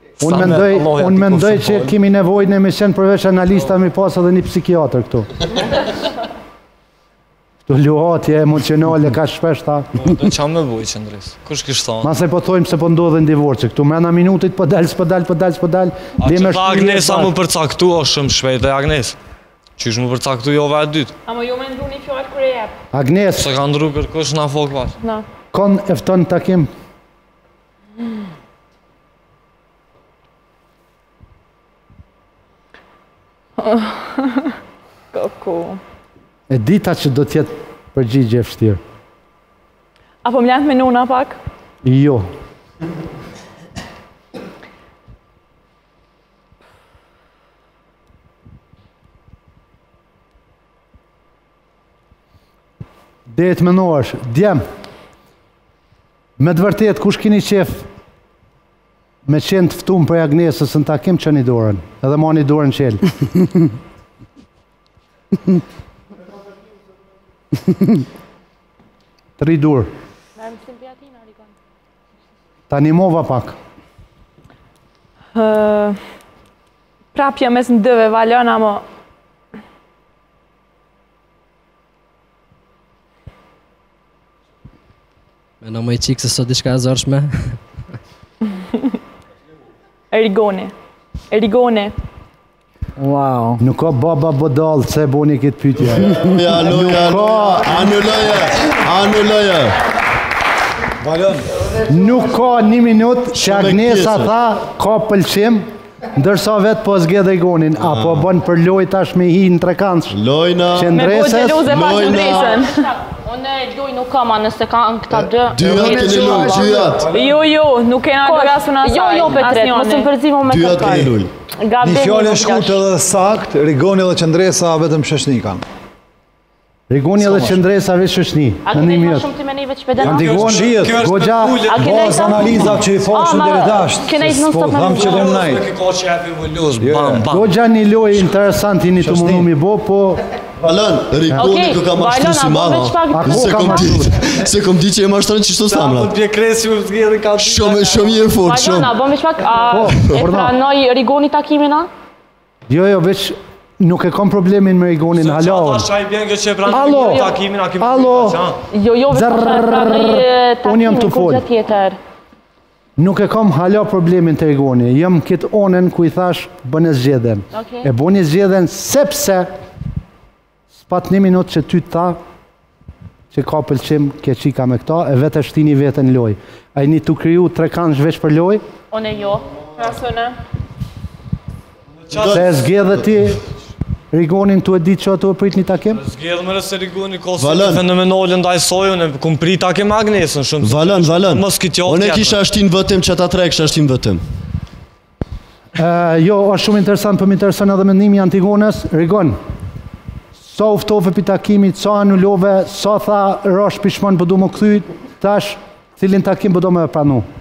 Unë mendoj që kemi nevojë në emision përveç analista mi pas edhe një psikiatër këtu. Këtu luhatje emocionale ka shpesh ta. Qa me boj, Qendres? Kush kishtë thonë? Mase po thojmë se po ndodhen divorce këtu. Mrena minutit po dal. A që ta Agnesa mu përcaktu o shumë shpejt e Agnes? Qysh mu përcaktu jove e dytë? A më ju me ndru një fjallë kërë e jepë? Agnes. Se ka ndru kërkush na fok pas. Kon efton takim? Koku. E dita që do t'jetë përgjigje e vështirë. Apo më lëndë me nuna pak? Jo. Dejet me nuash, djem. Me të vërtet, kush kini qef me qenë të ftum për Agnesës në takim që një dorën, edhe ma një dorën qelë. Tri dur. Ta një mova pak. Prapja mes në dëve, valon, amo... Me në më i qikë se sot diçka e zërshme. Rigoni. Wow. Nuk ka baba bodal se e boni këtë pytja. Ja, loja, anulloja. Nuk ka një minut që Agnesa tha ka pëlqim, ndërsa vetë po zgjedh Rigonin. Apo bën për loj tash me hi në trekansh. Lojna. Qendreses. Unë luj nuk kam, nëse kanë këta dë... Dyat. Jo, nuk kena lojasë në asaj. Jo, Petret, mos më përzimo me Dyat keni luj. Një fjallë e shkurt edhe sakt, Rigoni dhe Qendresa vetëm shëshni kanë. Rigoni dhe Qendresa vetë shëshni. A keni ma shumë të meni veç pedena? Antigon, goxha... Bazë analiza që i fashën dhe redasht. Po, dhamë që dhe mnajt. Goxha një loj interesant i një të mundu mi bo, po... Valon, Rigoni ku ka mashtru si mama. Se kom di që e mashtron që shto samrat. Shumë i e fort, shumë. Valona, bom veç pak, e pranoj Rigoni takimina? Jo, veç nuk e kom problemin me Rigonin, halo. Alo. Jo, veç pak e pranoj takimin kur gjë tjetër. Nuk e kom hala problemin të Rigoni. Jëm këtë onen ku i thash bëne zgjedhen. E bëne zgjedhen sepse pat një minut që ty të tha që ka pëlqim ke qika me këta, e vetë është tini vetën loj. A i një të kryu 3 kanë zhvesh për loj? One jo. Rasone. Se e zgjedhe ti Rigonin të e ditë që ato e prit një takim? Zgjedhe më rëse Rigoni kosë fenomenolë ndaj sojën, e kum prit takim Agnesën shumë. Valon. Unë e kisha ashtin vëtim që ata 3 kisha ashtin vëtim. Jo, është shumë interesant, për më interesant edhe mendimi Antigonës. Rigon, sa uftove për takimit, sa anullove, sa tha rash pishman për du më këthy, tash, cilin takim për do me pranu.